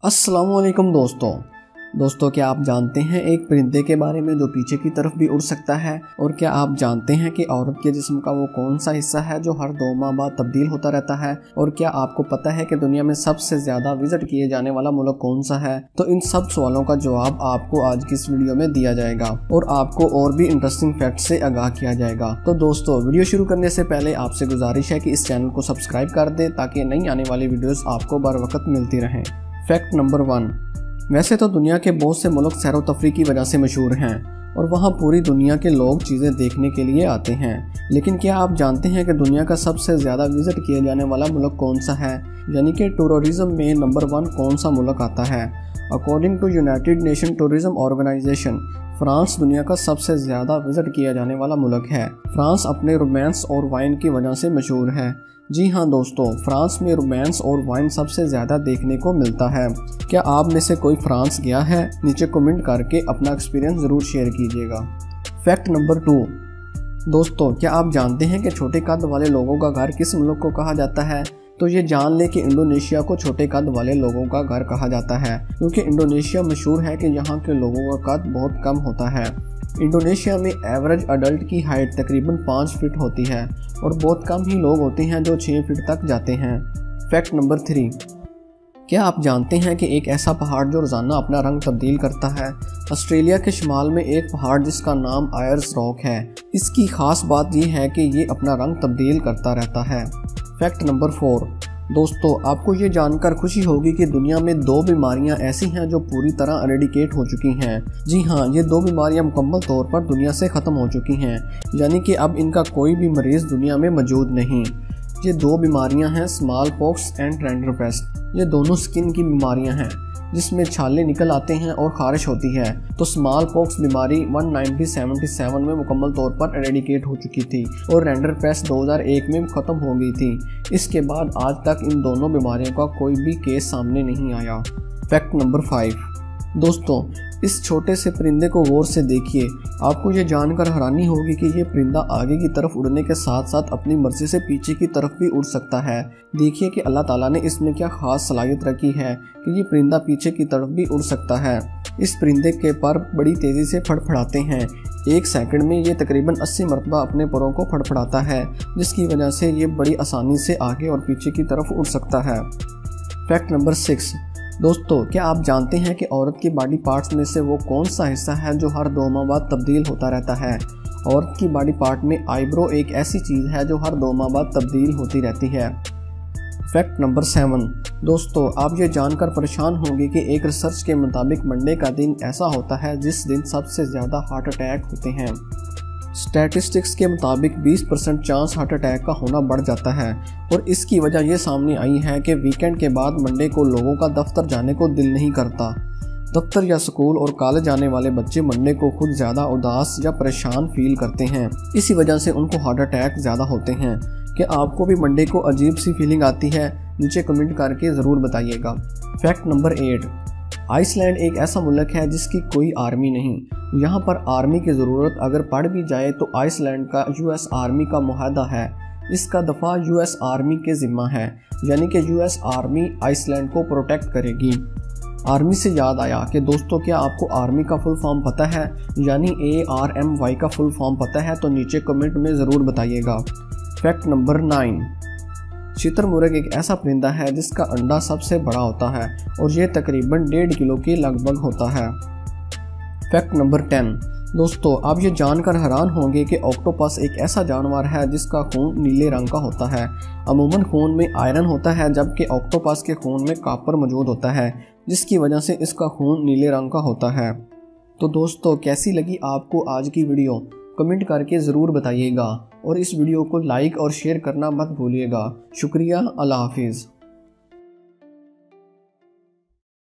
अस्सलामुअलैकुम दोस्तों क्या आप जानते हैं एक परिंदे के बारे में जो पीछे की तरफ भी उड़ सकता है? और क्या आप जानते हैं कि औरत के जिस्म का वो कौन सा हिस्सा है जो हर 2 माह बाद तब्दील होता रहता है? और क्या आपको पता है कि दुनिया में सबसे ज़्यादा विजिट किए जाने वाला मुल्क कौन सा है? तो इन सब सवालों का जवाब आपको आज की इस वीडियो में दिया जाएगा और आपको और भी इंटरेस्टिंग फैक्ट से आगाह किया जाएगा। तो दोस्तों, वीडियो शुरू करने से पहले आपसे गुजारिश है कि इस चैनल को सब्सक्राइब कर दें ताकि नई आने वाली वीडियोस आपको बर वक्त मिलती रहें। Fact number 1। वैसे तो दुनिया के बहुत से मुल्क सैर व तफरी की वजह से मशहूर हैं और वहाँ पूरी दुनिया के लोग चीज़ें देखने के लिए आते हैं, लेकिन क्या आप जानते हैं कि दुनिया का सबसे ज़्यादा विजिट किए जाने वाला मुल्क कौन सा है? यानी कि टूरिज्म में नंबर 1 कौन सा मुल्क आता है? According to united nation tourism organisation, France दुनिया का सबसे ज़्यादा विजिट किया जाने वाला मुल्क है। फ्रांस अपने रोमांस और वाइन की वजह से मशहूर है। जी हाँ दोस्तों, फ्रांस में रोमांस और वाइन सबसे ज़्यादा देखने को मिलता है। क्या आप में से कोई फ्रांस गया है? नीचे कमेंट करके अपना एक्सपीरियंस ज़रूर शेयर कीजिएगा। Fact number 2। दोस्तों, क्या आप जानते हैं कि छोटे कद वाले लोगों का घर किस मुल्क को कहा जाता है? तो ये जान ले कि इंडोनेशिया को छोटे कद वाले लोगों का घर कहा जाता है, क्योंकि इंडोनेशिया मशहूर है कि यहाँ के लोगों का कद बहुत कम होता है। इंडोनेशिया में एवरेज अडल्ट की हाइट तकरीबन 5 फीट होती है और बहुत कम ही लोग होते हैं जो 6 फीट तक जाते हैं। Fact number 3। क्या आप जानते हैं कि एक ऐसा पहाड़ जो रोज़ाना अपना रंग तब्दील करता है? ऑस्ट्रेलिया के शुमाल में एक पहाड़ जिसका नाम आयर्स रॉक है। इसकी खास बात यह है कि ये अपना रंग तब्दील करता रहता है। Fact number 4। दोस्तों, आपको ये जानकर खुशी होगी कि दुनिया में 2 बीमारियां ऐसी हैं जो पूरी तरह एरेडिकेट हो चुकी हैं। जी हाँ, ये 2 बीमारियां मुकम्मल तौर पर दुनिया से ख़त्म हो चुकी हैं, यानी कि अब इनका कोई भी मरीज़ दुनिया में मौजूद नहीं। ये 2 बीमारियां हैं स्मॉल पॉक्स एंड रेंडरपेस्ट। ये दोनों स्किन की बीमारियां हैं जिसमें छाले निकल आते हैं और खारिश होती है। तो स्मॉल पॉक्स बीमारी 1977 में मुकम्मल तौर पर एरेडिकेट हो चुकी थी और रेंडरपेस्ट 2001 में ख़त्म हो गई थी। इसके बाद आज तक इन दोनों बीमारियों का कोई भी केस सामने नहीं आया। Fact number 5। दोस्तों, इस छोटे से परिंदे को गौर से देखिए। आपको ये जानकर हैरानी होगी कि ये परिंदा आगे की तरफ उड़ने के साथ साथ अपनी मर्जी से पीछे की तरफ भी उड़ सकता है। देखिए कि अल्लाह ताला ने इसमें क्या खास सलाहियत रखी है कि ये परिंदा पीछे की तरफ भी उड़ सकता है। इस परिंदे के पर बड़ी तेज़ी से फड़फड़ाते हैं। 1 सेकंड में ये तकरीबन 80 मरतबा अपने परों को फड़फड़ाता है, जिसकी वजह से ये बड़ी आसानी से आगे और पीछे की तरफ उड़ सकता है। Fact number 6। दोस्तों, क्या आप जानते हैं कि औरत के बॉडी पार्ट्स में से वो कौन सा हिस्सा है जो हर 2 माह बाद तब्दील होता रहता है? औरत की बॉडी पार्ट में आईब्रो एक ऐसी चीज़ है जो हर 2 माह बाद तब्दील होती रहती है। Fact number 7। दोस्तों, आप ये जानकर परेशान होंगे कि एक रिसर्च के मुताबिक मंडे का दिन ऐसा होता है जिस दिन सबसे ज़्यादा हार्ट अटैक होते हैं। स्टैटिस्टिक्स के मुताबिक 20% चांस हार्ट अटैक का होना बढ़ जाता है और इसकी वजह यह सामने आई है कि वीकेंड के बाद मंडे को लोगों का दफ्तर जाने को दिल नहीं करता। दफ्तर या स्कूल और कॉलेज जाने वाले बच्चे मंडे को खुद ज़्यादा उदास या परेशान फील करते हैं। इसी वजह से उनको हार्ट अटैक ज़्यादा होते हैं। कि आपको भी मंडे को अजीब सी फीलिंग आती है? नीचे कमेंट करके ज़रूर बताइएगा। Fact number 8। आइसलैंड एक ऐसा मुल्क है जिसकी कोई आर्मी नहीं। यहाँ पर आर्मी की ज़रूरत अगर पड़ भी जाए तो आइसलैंड का US आर्मी का मुआहदा है। इसका दफा US आर्मी के ज़िम्मा है, यानी कि US आर्मी आइसलैंड को प्रोटेक्ट करेगी। आर्मी से याद आया कि दोस्तों, क्या आपको आर्मी का फुल फॉर्म पता है? यानी ARMY का फुल फॉर्म पता है? तो नीचे कमेंट में ज़रूर बताइएगा। Fact number 9। शुतुरमुर्ग एक ऐसा परिंदा है जिसका अंडा सबसे बड़ा होता है और ये तकरीबन 1.5 किलो के लगभग होता है। Fact number 10। दोस्तों, आप ये जानकर हैरान होंगे कि ऑक्टोपस एक ऐसा जानवर है जिसका खून नीले रंग का होता है। अमूमन खून में आयरन होता है, जबकि ऑक्टोपस के खून में कॉपर मौजूद होता है, जिसकी वजह से इसका खून नीले रंग का होता है। तो दोस्तों, कैसी लगी आपको आज की वीडियो? कमेंट करके ज़रूर बताइएगा और इस वीडियो को लाइक और शेयर करना मत भूलिएगा। शुक्रिया। अल्लाह हाफिज़।